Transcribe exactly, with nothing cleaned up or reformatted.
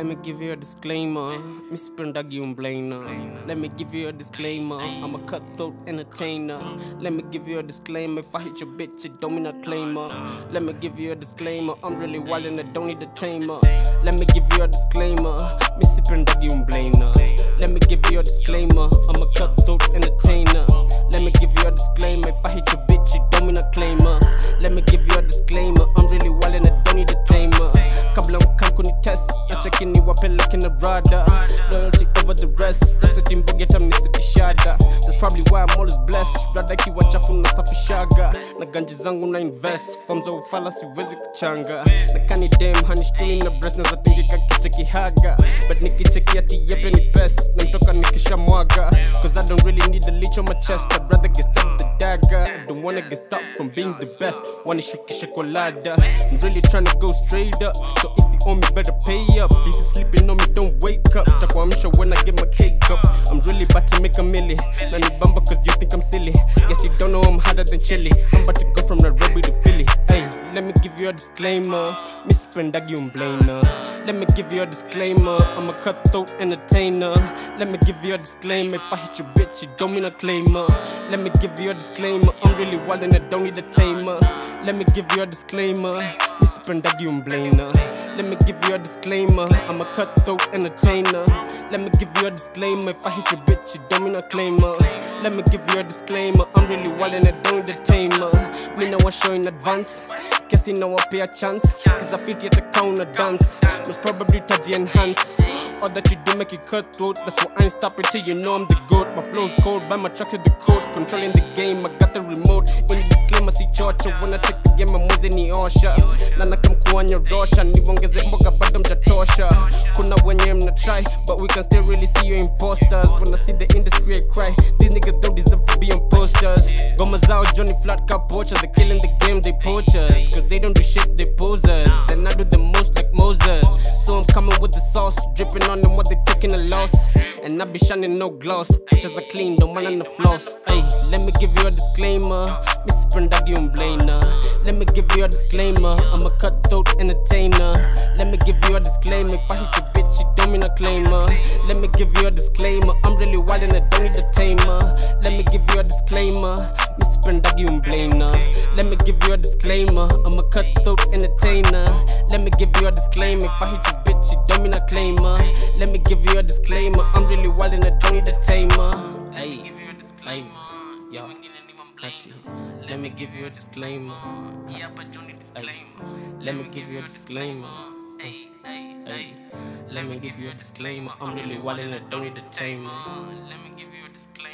Let me give you a disclaimer, Miss Pendagi Umblana. Let me give you a disclaimer, I'm a cutthroat entertainer. Let me give you a disclaimer, if I hit your bitch, it don't mean I claim her. Let me give you a disclaimer, I'm really wild and I don't need a tamer. Let me give you a disclaimer, Miss Pendagi Umblana. Let me give you a disclaimer, I'm a cutthroat entertainer. Let me give you a disclaimer, if I hit your bitch, it don't mean I claim her. Let me give you a disclaimer, I'm really wild and I don't need a tamer. Kabla mkankuni test, nachekini wapeleke na rada. Loyalty over the rest, that's a jimbo get amnisikishada. That's probably why I'm always blessed. Rada kiwa chafu na safishaga. Na ganji zangu na invest, forms of ufala siwezi kuchanga. Na kani dem hanishtuli na breast na zatingika kicheki haga. But nikicheki ati yepe ni best, na mtoka nikisha mwaga. Cause I don't really need a leech on my chest, I'd rather get stuck with the dagger. I don't wanna get stopped from being the best, wanna shukisha kolada. I'm really trying to go straight up, so if you owe me better pay up. If you sleeping on me don't wake up, takwamisha when I get my cake up. I'm really about to make a milli, na ni bamba cause you think I'm silly. Guess you don't know I'm harder than chili, I'm about to go from Nairobi to Philly. Hey, let me give you a disclaimer, Miss Pendagi Umblana. Let me give you a disclaimer, I'm a cutthroat entertainer. Let me give you a disclaimer, if I hit your bitch, it don't mean I claim her. Let me give you a disclaimer, I'm really wild and I don't need a tamer. Let me give you a disclaimer, Miss Pendagi Umblana. Let me give you a disclaimer, I'm a cutthroat entertainer. Let me give you a disclaimer, if I hit your bitch, it don't mean I claim her. Let me give you a disclaimer, I'm really wild and I don't need a tamer. Me now I show in advance, guess you know I pay a chance. Cause I fit yet a counter dance, most probably touchy enhance. All that you do make it cutthroat, that's why I ain't stopping till you know I'm the goat. My flow's cold, by my track to the code, controlling the game, I got the remote. In the disclaimer, see chocha, when I take the game, I'm Mozay ni osha. Nana kam kuanya rosha, niwongeze mboga bado mjatosha. Kuna wenye mna try, but we can still really see you imposters. When I see the industry I cry, these niggas don't deserve to be on posters. Goma zao, Johnny Flat Cup poacher, they killing the game, they poachers. Cause they don't do shit, they posers. And I do the most like Moses. So I'm coming with the sauce, dripping on them while they taking a loss. And I be shining no gloss, pictures are clean, no man on the floss. Ay, let me give you a disclaimer, Miss Pendagi Umblana. Let me give you a disclaimer, I'm a cutthroat entertainer. Let me give you a disclaimer, if I hit your bitch, it don't mean I claim her. Let me give you a disclaimer, I'm really wild and I don't need a tamer. Let me give you a disclaimer, Miss Pendagi Umblana. Let me give you a disclaimer, I'm a cutthroat entertainer. Let me give you a disclaimer, if I hit your bitch, it don't mean I claim her. Let me give you a disclaimer, I'm really wild and I don't need a tamer. Hey, hey, yo, Natty. Let me give you a disclaimer. Hey, let me give you a disclaimer. Hey, hey, let me give you a disclaimer. I'm really wild and I don't need a tamer. Let me give you a disclaimer.